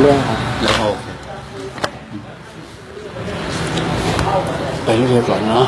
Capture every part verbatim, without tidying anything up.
รื่อยๆครับแล้วโอเคไปเรื่อยๆก่อนเนาะ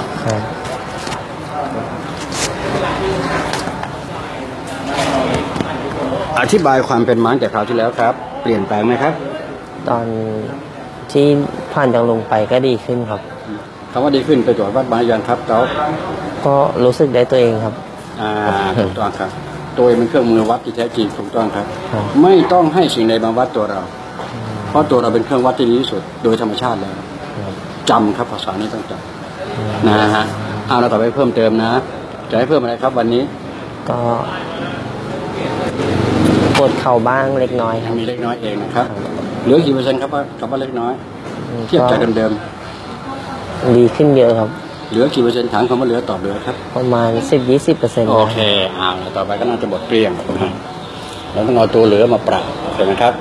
อธิบายความเป็นม้าแต่คราวที่แล้วครับเปลี่ยนแปลงไหมครับตอนที่ผ่านจากลงไปก็ดีขึ้นครับคำว่าดีขึ้นไปตรวจวัดมายังครับเขาก็รู้สึกได้ตัวเองครับอ่าถูกต้องครับตัวเองเป็นเครื่องมือวัดที่แท้จริงถูกต้องครับไม่ต้องให้สิ่งใดมาวัดตัวเราเพราะตัวเราเป็นเครื่องวัดที่ดีที่สุดโดยธรรมชาติแล้วจำครับภาษานี้ต้องจำนะฮะเอาเราต่อไปเพิ่มเติมนะจะให้เพิ่มอะไรครับวันนี้ก็ปวดเข่าบ้างเล็กน้อยครับมีเล็กน้อยเองนะครับเหลือกี่เปอร์เซ็นต์ครับว่าคำว่าเล็กน้อยเทียบจากเดิมๆดีขึ้นเยอะครับเหลือกี่เปอร์เซ็นต์ถามคำว่าเหลือตอบเหลือครับประมาณสิบยี่สิบเปอร์เซ็นต์โอเคเอาต่อไปก็น่าจะหมดเกลี้ยงเราต้องเอาตัวเหลือมาปรับเห็นไหมครับ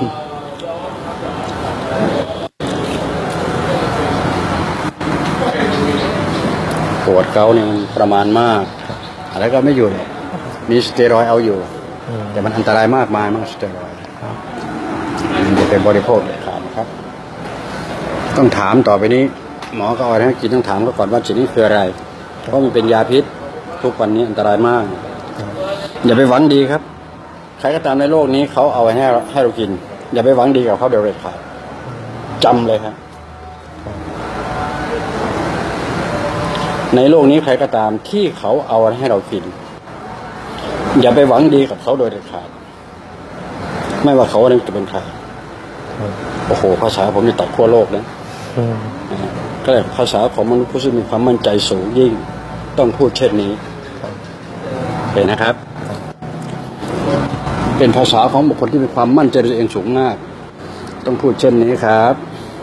ปวดเกาเนี่ยมันประมาณมากอะไรก็ไม่อยู่มีสเตียรอยด์เอาอยู่แต่มันอันตรายมากมายมากสเตียรอยด์จะเป็นบริโภคเด็ดขาดนะครับต้องถามต่อไปนี้หมอก็เอาให้กินต้องถามก็ก่อนว่าสิ่งนี้คืออะไรเพราะมันเป็นยาพิษทุกวันนี้อันตรายมากอย่าไปหวังดีครับใครก็ตามในโลกนี้เขาเอาไว้ให้ให้เรากินอย่าไปหวังดีกับเขาเด็ดขาดจำเลยครับในโลกนี้ใครก็ตามที่เขาเอาให้เรากินอย่าไปหวังดีกับเขาโดยเด็ดขาดไม่ว่าเขาจะเป็นใครโอ้โหภาษาผมนี่ตัดขั้วโลกนะก็เลยภาษาของมนุษย์ผู้ซึ่งมีความมั่นใจสูงยิ่งต้องพูดเช่นนี้เห็นนะครับเป็นภาษาของบุคคลที่มีความมั่นใจในตัวเองสูงมากต้องพูดเช่นนี้ครับ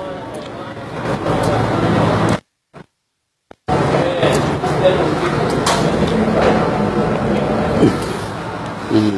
อืม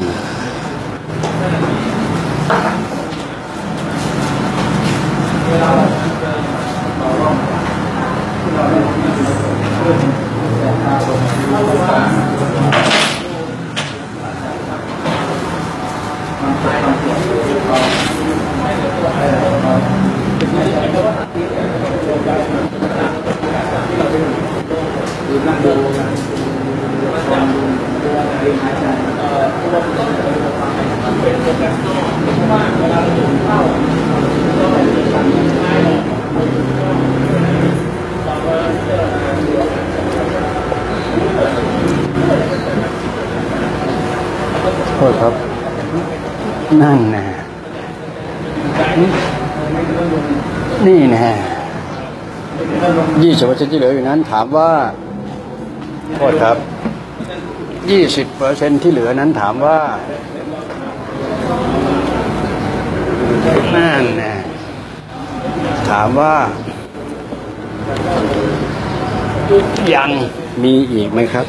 โทษครับนั่นแน่นี่แน่ยี่สิบเปอร์เซ็นต์ที่เหลืออยู่นั้นถามว่าโทษครับยี่สิบเปอร์เซ็นต์ที่เหลือนั้นถามว่านั่นแน่ถามว่ายังมีอีกไหมครับ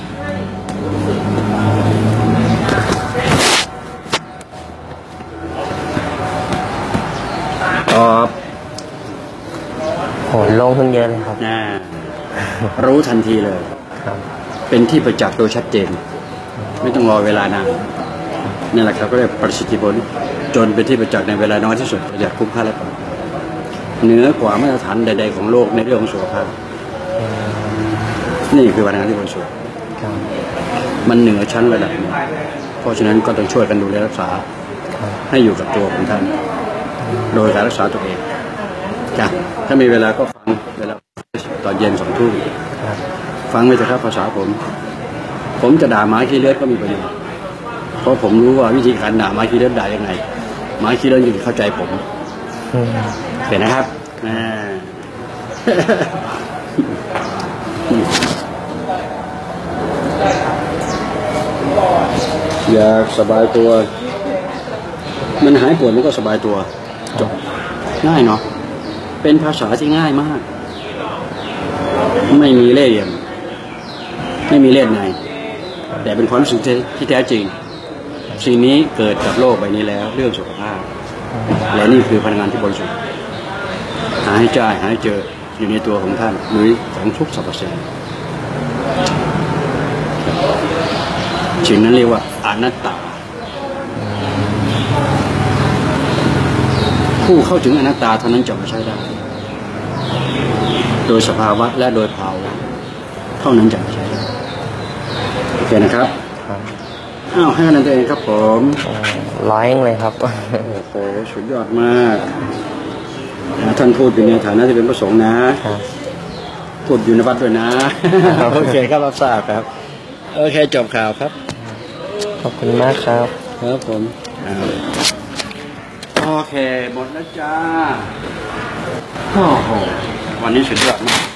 ตอบโหโล่งขึ้นเยอะเลยครับรู้ทันทีเลยเป็นที่ประจักษ์โดยชัดเจนไม่ต้องรอเวลานานนี่แหละครับก็เรียกประสิทธิผลจนเป็นที่ประจักษ์ในเวลาน้อยที่สุดประหยัดคุ้มค่าและประโยชน์เหนือกว่ามาตรฐานใดๆของโลกในเรื่องของสุขภาพนี่คือพลังงานที่บริสุทธิ์มันเหนือชั้นระดับนี้เพราะฉะนั้นก็ต้องช่วยกันดูแลรักษาให้อยู่กับตัวของท่านโดยการรักษาตัวเองจ้ะถ้ามีเวลาก็ฟังเวลาตอนเย็นสองทุ่มฟังไว้เถอะครับภาษาผมผมจะด่าหมาขี้เลือดก็มีประโยชน์เพราะผมรู้ว่าวิธีการด่าหมาขี้เลือดด่ายังไงหมาขี้เลือดอยู่เข้าใจผมเห็นนะครับอยากสบายตัวมันหายปวดมันก็สบายตัวจบง่ายเนาะเป็นภาษาที่ง่ายมากไม่มีเล่ห์เหลี่ยมไม่มีเล่ห์ในแต่เป็นความรู้สึกที่แท้จริงสิ่งนี้เกิดกับโลกใบนี้แล้วเรื่องสุขภาพและนี่คือพลังงานที่บริสุทธิ์หาให้ใจหาให้เจออยู่ในตัวของท่านหรือของทุกสรรพสิ่งสิ่งนั้นเรียกว่าอนัตตาผู้เข้าถึงอนัตตาเท่านั้นจะมาใช้ได้โดยสภาวะและโดยภาวะเท่านั้นจะมาใช้ได้โอเคนะครับอ้าวให้คะแนนตัวเองครับผมร้อยเองเลยครับโอ้โหสุดยอดมากท่านพูดอยู่ในฐานะที่เป็นพระสงฆ์นะพูดอยู่ในวัดด้วยนะโอเคครับรับทราบครับโอเคจบข่าวครับขอบคุณมากครับครับผมโอเคหมดแล้วจ้าโอ้โหวันนี้สุดยอดมาก